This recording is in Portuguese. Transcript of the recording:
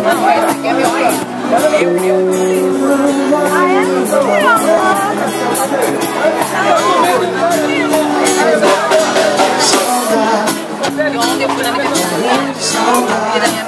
Não, esse aqui é meu aí. Ah, é? Ontem eu fui na minha